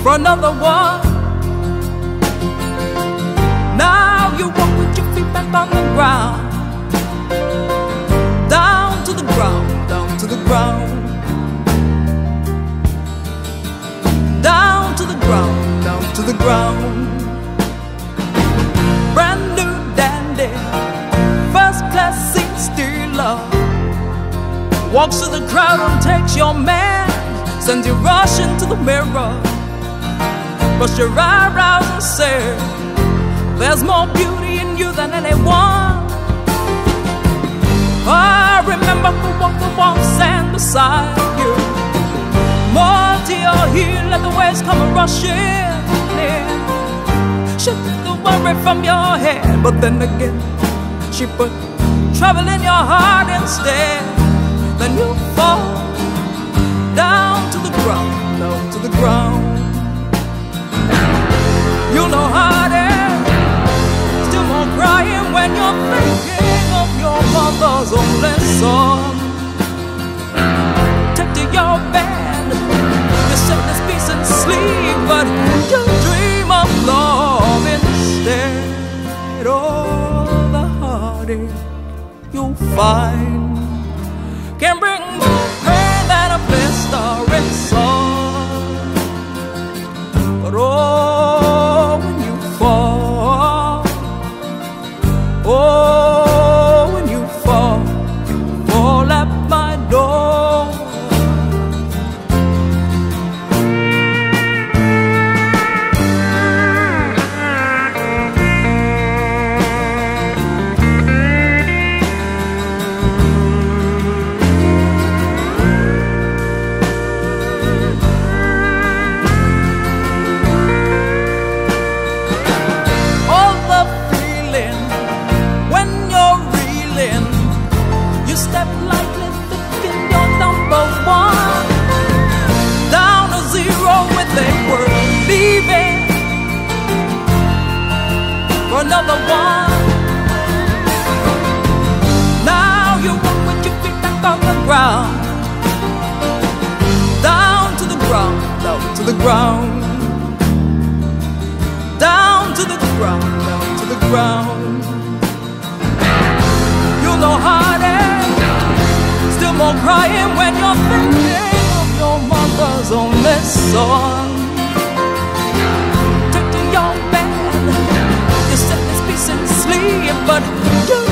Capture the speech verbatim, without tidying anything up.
for another one. Now you walk with your feet back on the ground, down to the ground, down to the ground, down to the ground, down to the ground. Brand new dandy, first class seat stealer, walks through the crowd and takes your man, sends you rushing to the mirror, brush your eyebrows and say, there's more beauty in you than anyone. I remember who walked the warm sand beside you, more to your heel, let the waves come rushing in, shook the worry from your head. But then again, she put trouble in your heart instead. Then you fall down to the ground, down to the ground. You know how it is, still more crying when you're thinking of your mother's only son. Take to your bed, you say this peace and sleep, but you dream of love instead. Oh, the heartache you'll find can bring more pain than a blistering sun. But oh, when you fall, oh, when you fall, you fall at my door. Step lightly, thinking you're number one, down to zero with a word, leaving for another one. Now you walk with your feet back on the ground, down to the ground, down to the ground, down to the ground, down to the ground. You know how it is, still more crying when you're thinking of your mother's only son. Take to your bed, you set this peace and sleep, but you